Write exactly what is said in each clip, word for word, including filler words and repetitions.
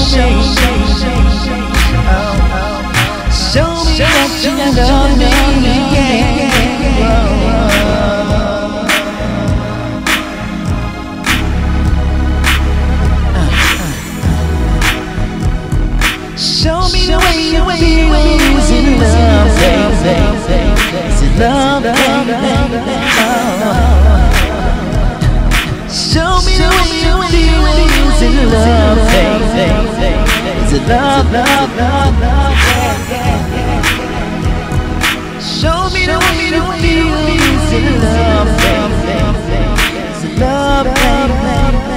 show me that you love me, yeah. Show me the way you feel in love, baby. Is it love, baby? Show me the way you feel in love, baby. Is it love, love, love, love? Show me the way you feel in love, baby. Is it love, baby?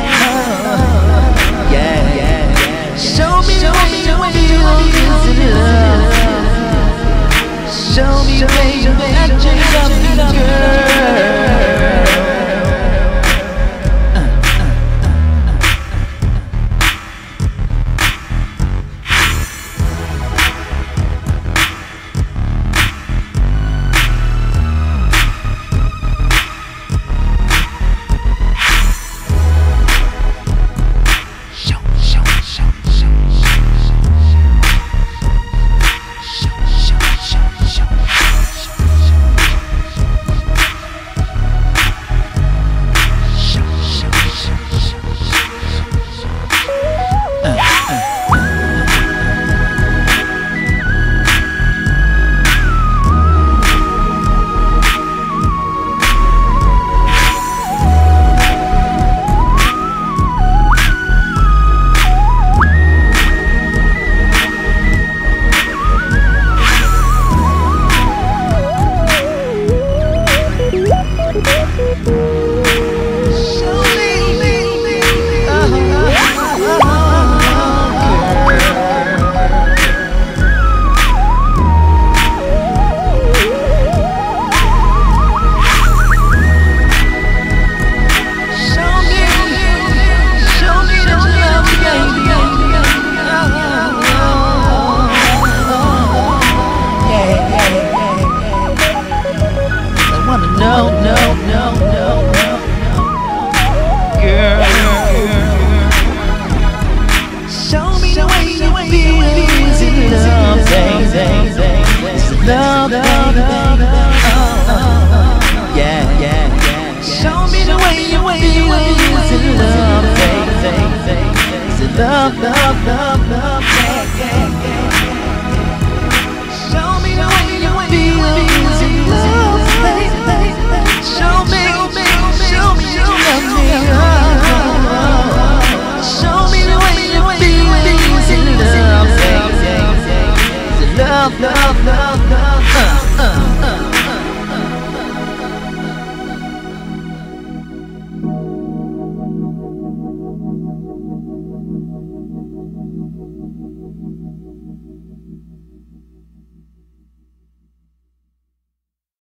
Yeah, yeah. Show me the way you feel in love. Show me the way you that you love me, girl. No, no, no, no, no, girl. Show me the way you feel in love, baby. It's love, love, love, love. Yeah, yeah, yeah. Show me the way you feel in love, baby. It's love, love, love, love. Yeah, yeah.